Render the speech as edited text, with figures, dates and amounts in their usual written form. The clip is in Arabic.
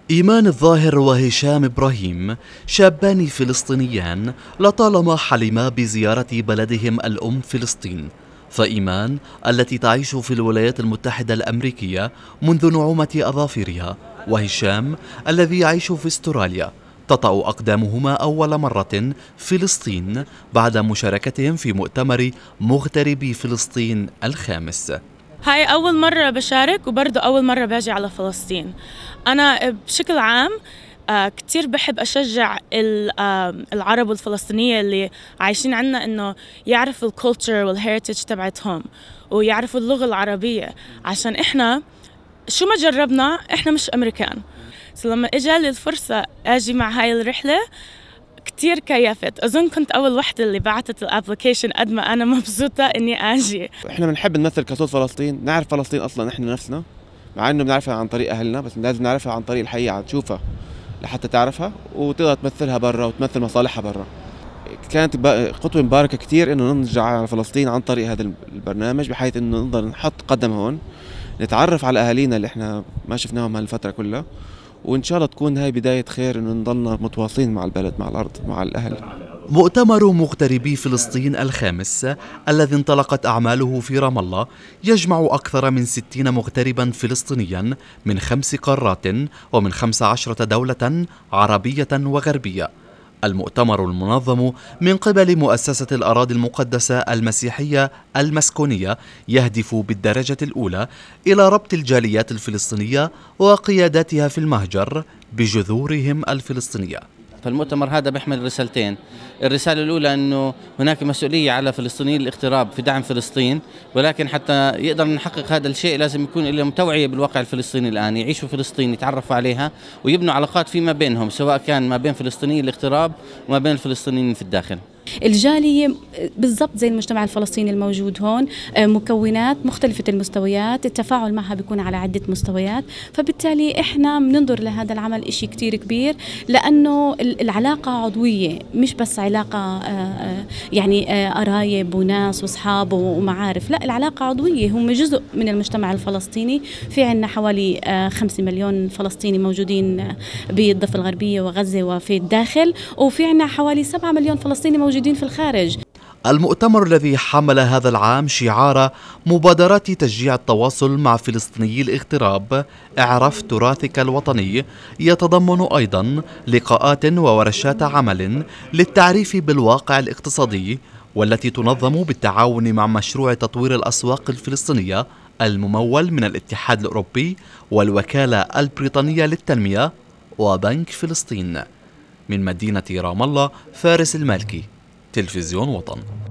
إيمان الظاهر وهشام إبراهيم شابان فلسطينيان لطالما حلما بزيارة بلدهم الأم فلسطين. فإيمان التي تعيش في الولايات المتحدة الأمريكية منذ نعومة أظافرها، وهشام الذي يعيش في استراليا، تطأ أقدامهما أول مرة فلسطين بعد مشاركتهم في مؤتمر مغتربي فلسطين الخامس. هاي أول مرة بشارك وبرضه أول مرة باجي على فلسطين. أنا بشكل عام كتير بحب أشجع العرب والفلسطينية اللي عايشين عنا إنه يعرفوا الكولتشر والهيريتج تبعتهم ويعرفوا اللغة العربية، عشان إحنا شو ما جربنا إحنا مش أمريكان. لما إجالي الفرصة أجي مع هاي الرحلة كتير كيفت. أظن كنت أول وحدة اللي بعتت الابليكيشن قد ما أنا مبسوطة إني أجي. إحنا بنحب نمثل كصوت فلسطين، نعرف فلسطين أصلاً إحنا نفسنا، مع إنه بنعرفها عن طريق أهلنا، بس لازم نعرفها عن طريق الحقيقة، تشوفها لحتى تعرفها وتقدر تمثلها برا وتمثل مصالحها برا. كانت خطوة مباركة كتير إنه نرجع على فلسطين عن طريق هذا البرنامج، بحيث إنه نقدر نحط قدم هون، نتعرف على أهالينا اللي إحنا ما شفناهم هالفترة كلها، وإن شاء الله تكون هاي بداية خير إنه نضلنا متواصلين مع البلد، مع الأرض، مع الأهل. مؤتمر مغتربي فلسطين الخامس الذي انطلقت أعماله في رام الله يجمع أكثر من 60 مغتربا فلسطينيا من 5 قارات ومن 15 دولة عربية وغربية. المؤتمر المنظم من قبل مؤسسة الأراضي المقدسة المسيحية المسكونية يهدف بالدرجة الأولى إلى ربط الجاليات الفلسطينية وقياداتها في المهجر بجذورهم الفلسطينية. فالمؤتمر هذا بيحمل رسالتين. الرسالة الأولى أنه هناك مسؤولية على فلسطينيين الاغتراب في دعم فلسطين، ولكن حتى يقدر نحقق هذا الشيء لازم يكون لهم توعية بالواقع الفلسطيني الآن، يعيشوا فلسطين، يتعرفوا عليها ويبنوا علاقات فيما بينهم، سواء كان ما بين فلسطينيين الاغتراب وما بين الفلسطينيين في الداخل. الجالية بالضبط زي المجتمع الفلسطيني الموجود هون، مكونات مختلفة المستويات، التفاعل معها بيكون على عدة مستويات، فبالتالي احنا بننظر لهذا العمل إشي كتير كبير، لأنه العلاقة عضوية، مش بس علاقة يعني قرايب وناس وأصحاب ومعارف، لا، العلاقة عضوية، هم جزء من المجتمع الفلسطيني. في عنا حوالي 5 مليون فلسطيني موجودين بالضفة الغربية وغزة وفي الداخل، وفي عنا حوالي 7 مليون فلسطيني موجودين في الخارج. المؤتمر الذي حمل هذا العام شعار مبادرات تشجيع التواصل مع فلسطيني الاغتراب اعرف تراثك الوطني يتضمن أيضا لقاءات وورشات عمل للتعريف بالواقع الاقتصادي، والتي تنظم بالتعاون مع مشروع تطوير الأسواق الفلسطينية الممول من الاتحاد الأوروبي والوكالة البريطانية للتنمية وبنك فلسطين. من مدينة رام الله، فارس المالكي، تلفزيون وطن.